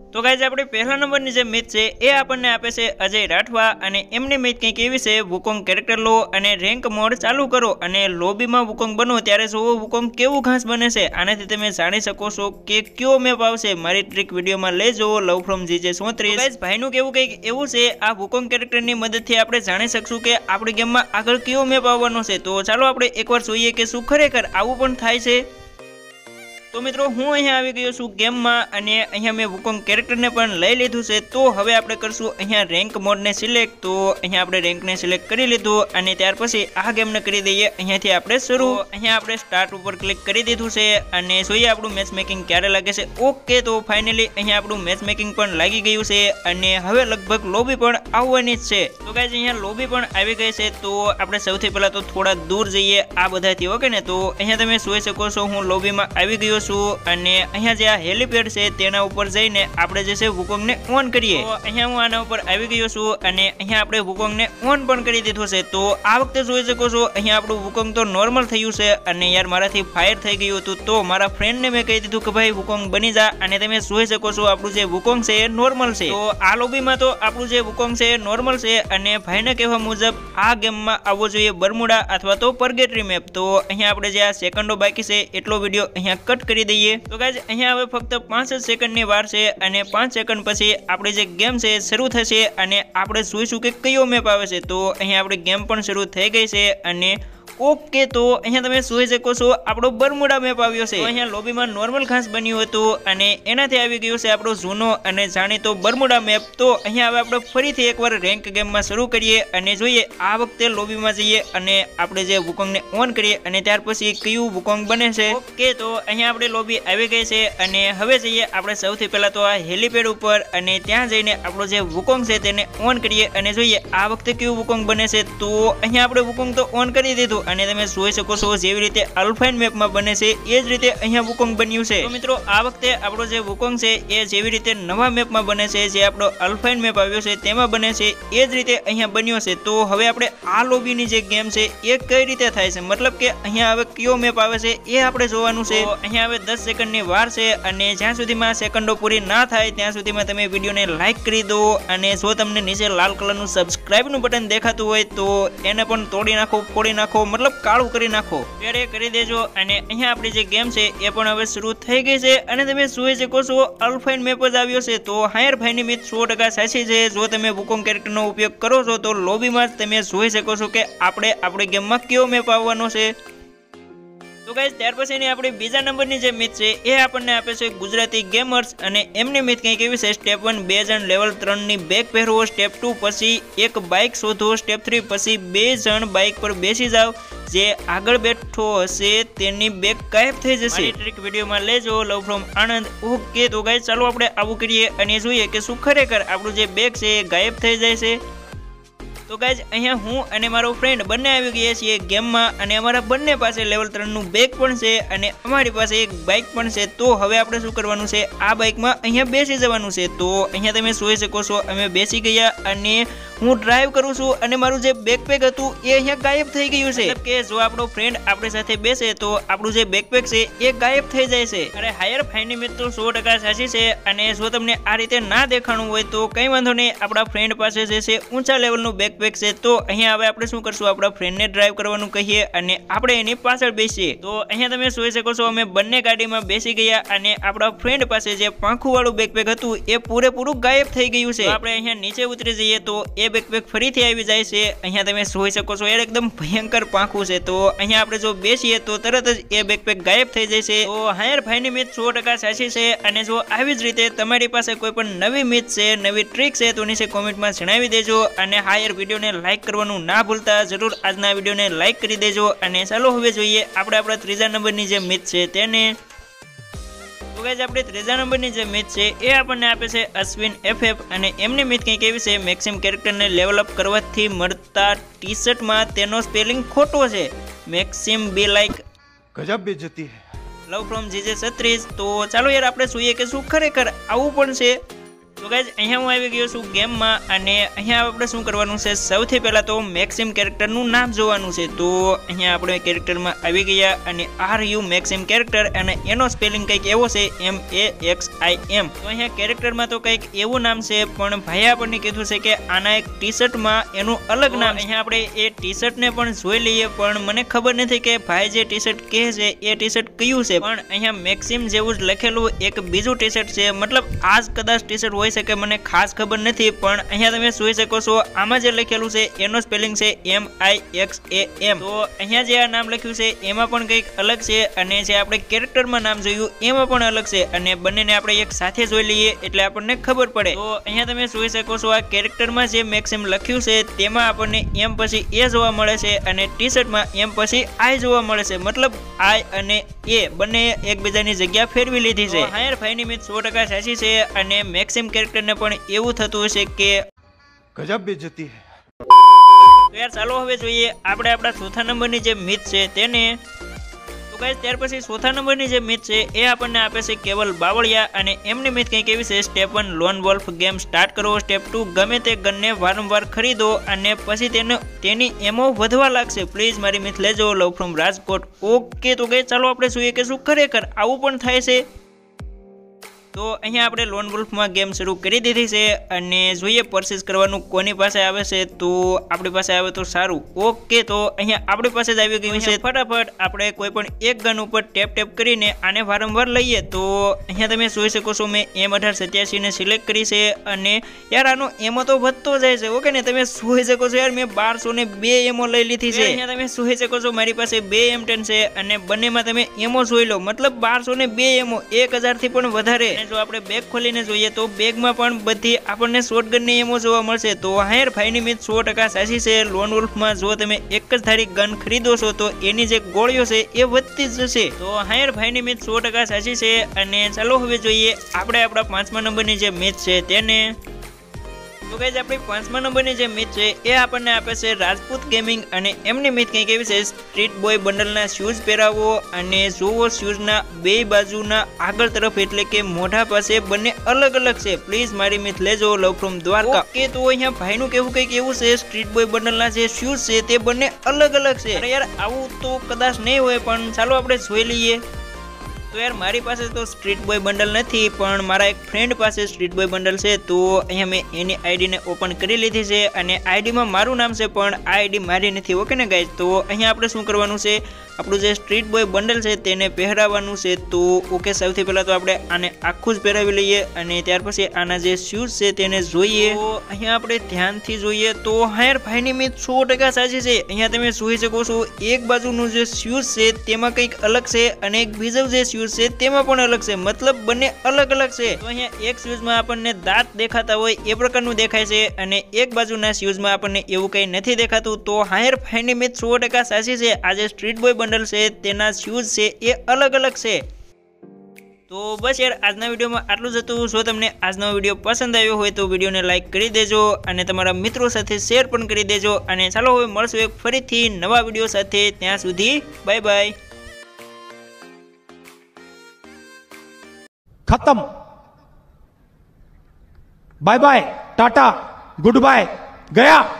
तो गाइज આપણે પહેલા નંબરની જે મેચ છે એ આપણને આપે છે અજય રાઠવા અને એમની મેચ કંઈક એવી છે વુકોંગ કેરેક્ટર લો અને રેન્ક મોડ ચાલુ કરો અને લોબીમાં વુકોંગ બનો ત્યારે જોવો વુકોંગ કેવું ઘાસ બને છે। આનાથી તમે જાણી શકો છો કે કયો મેપ આવશે। મારી ટ્રીક વિડીયોમાં લઈ જુઓ લવ ફ્રોમ GJ34। ગાઈઝ ભાઈનું કેવું કંઈક એવું છે આ વુકોંગ કેરેક્ટરની મદદથી આપણે જાણી શકશું કે આપણી ગેમમાં આગળ કયો મેપ આવવાનો છે। તો ચાલો આપણે એકવાર જોઈએ કે શું ખરેખર આવું પણ થાય છે। तो मित्रों हूँ अहीं आवी गयो छुं गेम में अने अहीं मैं वुकोंग कैरेक्टर ने पण लई लीधुं छे। तो हवे आपणे करशुं अहीं रेंक मोड ने सिलेक्ट। तो अहीं आपणे रेंक ने सिलेक्ट करी लीधुं अने त्यार पछी आ गेम ने करी दईए अहींयाथी आपणे शरू। अहीं आपणे स्टार्ट उपर क्लिक करी दीधुं छे अने जोईए आपणुं मैच मेकिंग क्यारे लागे छे। ओके तो फाइनली अहीं आपणुं मैच मेकिंग पण लागी गयुं छे अने हवे लगभग लोबी पण आववानी ज छे। तो गाइस अहींया लोबी पण आवी गई छे। तो आपणे सौथी पहेला तो थोड़ा दूर जईए आ बधाथी। ओके ने तो अहींया तमे जोई शको छो हूँ लोबी में आवी गयो अने अहींया जे आ हेलीपेड छे तेना उपर जईने आपणे जे छे वुकोंग ने ऑन करीए। तो अहींया हूँ आना उपर आवी गयो छुं अने अहींया आपणे वुकोंग ने ऑन पण करी दीधो छे। तो आ वखते जोई शको छो अहींया आपणुं वुकोंग तो नॉर्मल थयुं छे अने यार माराथी फायर थई गयुं हतुं। तो मारा फ्रेंड ने मैं कही दीधुं के भाई वुकोंग बनी जा अने तमे जोई शको छो आपणुं जे वुकोंग छे नॉर्मल छे। तो आ लोबी में तो आपणुं जे वुकोंग छे नॉर्मल छे अने भाईना कहेवा मुजब आ गेम में आववो जोईए बर्मुडा अथवा तो परगेटरी मैप। तो अहींया आपणे जे आ सेकंडो बाकी छे एटलो विडियो अहींया कट करी दईए। तो गाइज अहींया हवे फक्त 5 सेकंडनी वार छे अने 5 सेकंड पछी आपणी जे गेम छे शरू थशे अने आपणे जोईशुं के कयो मैप आवे छे। तो अहींया आपणी गेम पण शरू थई गई छे अने ओके तो अहींया तमे जोई शको छो आपणो बर्मुडा मैप आव्यो छे। तो अहींया लोबी में नॉर्मल घास बन्युं हतुं अने एनाथी आवी गयो छे आपणो जूनो अने जाणीतो बर्मुडा मैप। तो अहींया हवे आपणे फरीथी एकवार रेंक गेम में शरू करीए अने जोईए आ वखते लोबी में जईए अने आपणे जे वुकोंग ने ऑन करीए अने त्यार पछी कयुं वुकोंग बने छे। ओके तो अहींया आपणी लोबी आवी गई छे अने हवे जईए आपणे सौथी पहेला तो आ हेलीपेड उपर अने त्यां जईने आपणो जे वुकोंग छे तेने ऑन करीए अने जोईए आ वखते कयुं वुकोंग बने छे। तो अहींया आपणे वुकोंग तो ऑन करी दीधुं अने तमे जोई शको छो जेवी रीते अल्फाइन मैप में बने छे ए ज रीते अहींया वुकोंग बन्युं छे। तो मित्रों आ वखते आपणो जे वुकोंग छे ए जेवी रीते नवा मैप में बने छे जे आपणो अल्फाइन मैप आव्यो छे तेमां बने छे ए ज रीते अहींया बन्यो छे। तो हवे आपणे आ लोबीनी जे गेम छे ए कई रीते थाय छे मतलब के अहींया हवे कयो मैप आवे छे ए आपणे जोवानुं छे। तो अहींया हवे 10 सेकंडनी वार छे अने ज्यां सुधीमां सेकंडो पूरी ना थाय त्यां सुधीमां तमे विडियोने लाइक करी दो अने जो तमने नीचे लाल कलरनुं सब्सक्राइबनुं बटन देखातुं होय तो एने पण तोड़ी नाखो फोड़ी नाखो मतलब काळुं करी नाखो त्यारे करी देजो। अने अहींया आपणी जे गेम छे ए पण हवे शरू थई गई छे अने तमे जोई शको छो अल्फाइन मैप ज आव्यो छे। तो हायर भाईनी मीत 100% साચી छे। जो तमे वुकोंग कैरेक्टरनो उपयोग करो छो तो लोबीमां ज तमे जोई शको छो के आपणे आपणी गेममां कयो मैप आवવાનો छे। तो गाइस त्यार पछीनी आपणी बीजा नंबरनी जे मैच छे ए आपणने आपे छे गुजराती गेमर्स अने एमनी मैच कंईक एवी छे स्टेप 1 2 जण लेवल 3 नी बेग पहेरवो, स्टेप 2 पछी एक बाइक शोधो, स्टेप 3 पछी 2 जण बाइक पर बेसी जाओ, जे आगळ बेठो हशे तेनी बेग गायब थई जशे। मारी ट्रीक विडियोमां लेजो लव फ्रोम आनंद। ओके तो गाइस चालो आपणे आवुं करीए अने जोईए के शुं खरेखर आपणुं जे बेग छे ए गायब थई जाय छे। तो गाइज अहींया हूँ अने मारो फ्रेंड बने आवी गया छीए गेम में अने अमारा बंने पासे लेवल 3 नुं बेग पण छे अने अमारी पासे एक बाइक पण छे। तो हवे आपणे शुं करवानुं छे आ बाइक में अहींया बेसी जवानुं छे। तो अहींया तमे जोई शको छो अमे बेसी गया अने हूँ ड्राइव करूँ छूं अने मारुं जे बेकपेक हतुं ए अहींया गायब थई गयुं छे। मतलब के जो आपणो फ्रेंड आपणी साथे बेसे तो आपणुं जे बेकपेक छे ए गायब थई जाय छे। अरे हायर फाइनी मित तो 100% साચી छे अने जो तमने आ रीते ना देखाणुं होय तो कई वांधो नहीं आपणा फ्रेंड पासे जे छे ऊंचा लेवलनुं बेकपेक छे। तो अहींया हवे आपणे शुं करशुं आपणा फ्रेंड ने ड्राइव करवानुं कहीए अने आपणे एनी पाछळ बेसीए। तो अहींया तमे जोई शको छो अमे बंने गाडीमां बेसी गया अने आपणा फ्रेंड पासे जे પાંખુવાળું બેકપેક હતું એ પૂરેપૂરું ગાયબ થઈ ગયું છે। આપણે અહીંયા નીચે ઉતરી જઈએ તો એ બેકપેક ફરીથી આવી જાય છે। અહીંયા તમે જોઈ શકો છો યાર એકદમ ભયંકર પાંખું છે। તો અહીંયા આપણે જો બેસીએ તો તરત જ એ બેકપેક ગાયબ થઈ જાય છે। તો હાયર ભાઈની મીત 100% સાચી છે અને જો આવી જ રીતે તમારી પાસે કોઈ પણ નવી મીત છે નવી ટ્રીક છે તો નીચે કોમેન્ટમાં જણાવી દેજો અને હાયર વિડીયોને લાઈક કરવાનું ના ભૂલતા જરૂર આજના વિડીયોને લાઈક કરી દેજો। અને ચાલો હવે જોઈએ આપણે આપણા ત્રીજા નંબરની જે મીત છે તેને। तो गाइस આપણે ત્રીજા નંબરની જે મેચ છે એ આપણને આપે છે અશ્વિન એફએફ અને એમની મેચ કંઈક એવી છે મેક્સિમ કેરેક્ટરને લેવલ અપ કરવાથી મળતા ટી શર્ટમાં તેનો સ્પેલિંગ ખોટો છે મેક્સિમ બી લાઈક ગજબ બેઇज्जती है લવ ફ્રોમ જીજે 36। તો ચાલો યાર આપણે જોઈએ કે શું ખરેખર આવું પણ છે। તો ગાઈઝ અહીંયા હું આવી ગયો છું ગેમમાં અને અહીંયા આપણે શું કરવાનું છે, સૌથી પહેલાં તો મેક્સિમ કેરેક્ટરનું નામ જોવાનું છે. તો અહીંયા આપણે કેરેક્ટરમાં આવી ગયા અને RU મેક્સિમ કેરેક્ટર અને એનો સ્પેલિંગ કંઈક એવો છે MAXIM. તો અહીંયા કેરેક્ટરમાં તો કંઈક એવું નામ છે, પણ ભાઈએ આપણને કીધું છે કે આના એક ટી શર્ટમાં એનું અલગ નામ. અહીંયા આપણે એ ટી શર્ટને પણ જોઈ લઈએ, પણ મને ખબર નથી કે ભાઈ જે ટી શર્ટ કહે છે એ ટી શર્ટ કયું છે. પણ અહીંયા મેક્સિમ જેવું જ લખેલું એક બીજું ટી શર્ટ છે, મતલબ આ જ કદાચ ટી શર્ટ હોય શકે, મને ખાસ ખબર નથી. પણ અહીંયા તમે જોઈ શકો છો આમાં જે લખેલું છે એનો સ્પેલિંગ છે MIXAM. તો અહીંયા જે આ નામ લખ્યું છે એમાં પણ કંઈક અલગ છે અને જે આપણે કેરેક્ટરમાં નામ જોયું એમાં પણ અલગ છે, અને બંનેને આપણે એક સાથે જોઈ લઈએ એટલે આપણને ખબર પડે. તો અહીંયા તમે જોઈ શકો છો આ કેરેક્ટરમાં જે મેક્સિમ લખ્યું છે તેમાં આપણને M પછી A જોવા મળે છે અને ટી શર્ટમાં M પછી I જોવા મળે છે, મતલબ I અને A બંને એકબીજાની જગ્યા ફેરવી લીધી છે. હા યાર ભાઈની મિત 100% સાચી છે અને મેક્સિમ કેરેક્ટરને પણ એવું થતું હશે કે ગજબ બેઇજ્જતી હે. તો યાર ચાલો હવે જોઈએ આપણે આપણા ચોથા નંબરની જે મિત છે તેને. તો ગાઈસ ત્યાર પછી ચોથા નંબરની જે મિત છે એ આપણને આપે છે કેવલ બાવળિયા અને એમની મિત કંઈક એવી છે, step 1 lone wolf game start કરો, સ્ટેપ 2 ગમે તે ગનને વારંવાર ખરીદો અને પછી તેની એમો વધવા લાગશે. પ્લીઝ મારી મિત લેજો, લવ ફ્રોમ રાજકોટ. ઓકે તો ગાઈસ ચાલો આપણે જોઈએ કે શું ખરેખર આવું પણ થાય છે. તો અહીંયા આપણે લોન વોલ્ફમાં ગેમ શરૂ કરી દીધી છે અને જોઈએ પરચેસ કરવાનું કોની પાસે આવે છે. તો આપણી પાસે આવે તો સારું. ઓકે તો અહીંયા આપણી પાસે જ આવી ગયું છે. ફટાફટ આપણે કોઈ પણ એક ગન ઉપર ટેપ કરીને આને વારંવાર લઈએ. તો અહીંયા તમે જોઈ શકો છો મેં M1887 ને સિલેક્ટ કરી છે અને યાર આનો એમો તો વધતો જાય છે. ઓકે ને તમે જોઈ શકો છો યાર મેં 1202 એમો લઈ લીધી છે. અહીંયા તમે જોઈ શકો છો મારી પાસે 2 M10 છે અને બંનેમાં તમે એમો જોઈ લો, મતલબ 1202 એમો, 1000 થી પણ વધારે. જો આપણે બેગ ખોલીને જોઈએ તો બેગમાં પણ બધી આપણને શોટગનની એમો જોવા મળશે. તો હાયર ભાઈની મિત 100% સાચી છે. લોન વોલ્ફમાં જો તમે એક જ ધારી ગન ખરીદો છો તો એની જે ગોળીઓ છે એ વધતી જ જશે. તો હાયર ભાઈની મિત 100% સાચી છે. અને ચાલો હવે જોઈએ આપણે આપણા 5મા નંબરની જે મિત છે તેને. તો ગાઈઝ આપણી 5મા નંબરની જે મિત છે એ આપણને આપે છે રાજપૂત ગેમિંગ અને એમની મિત કંઈક એવી છે, સ્ટ્રીટ બોય બંડલના શૂઝ પહેરાવો અને જુઓ શૂઝના બે બાજુના આગળ તરફ એટલે કે મોઢા પાસે બંને અલગ અલગ છે. પ્લીઝ મારી મિત લેજો, લવ ફ્રોમ દ્વારકા. ઓકે તો અહીંયા ભાઈનું કેવું કંઈક એવું છે, સ્ટ્રીટ બોય બંડલના જે શૂઝ છે તે બંને અલગ અલગ છે. અરે યાર આવું તો કદાચ નહીં હોય, પણ ચાલો આપણે જોઈ લઈએ. તો યાર મારી પાસે તો સ્ટ્રીટ બોય બંડલ નથી, પણ મારા એક ફ્રેન્ડ પાસે સ્ટ્રીટ બોય બંડલ છે. તો અહીંયા મેં એની આઈડીને ઓપન કરી લીધી છે અને આઈડીમાં મારું નામ છે, પણ આ આઈડી મારી નથી. ઓકે ને ગાઈઝ, તો અહીંયા આપણે શું કરવાનું છે, આપણું જે સ્ટ્રીટ બોય બંડલ છે તેને પહેરાવવાનું છે. તો ઓકે સૌથી પહેલાં તો આપણે આને આખું જ પહેરાવી લઈએ અને ત્યાર પછી આના જે શૂઝ છે તેને જોઈએ. તો અહીંયા આપણે ધ્યાનથી જોઈએ તો હાયર ભાઈની મિત 100% સાચી છે. અહીંયા તમે જોઈ શકો છો એક બાજુનું જે શૂઝ છે તેમાં કંઈક અલગ છે અને એક બીજું જે છે તેમાં પણ અલગ છે, મતલબ બંને અલગ અલગ છે. તો અહીંયા એક શૂઝમાં આપણને દાંત દેખાતા હોય એ પ્રકારનું દેખાય છે અને એક બાજુના શૂઝમાં આપણને એવું કંઈ નથી દેખાતું. તો હાયર ભાઈની મિત 100% સાચી છે. આ જે સ્ટ્રીટ બોય બંડલ છે તેના શૂઝ છે એ અલગ અલગ છે. તો બસ યાર આજના વિડીયોમાં આટલું જ હતું. જો તમને આજનો વિડીયો પસંદ આવ્યો હોય તો વિડીયોને લાઇક કરી દેજો અને તમારા મિત્રો સાથે શેર પણ કરી દેજો. અને ચાલો હવે મળશું એક ફરીથી નવા વિડીયો સાથે. ત્યાં સુધી બાય બાય. खत्म. Bye bye, tata, good bye, गया.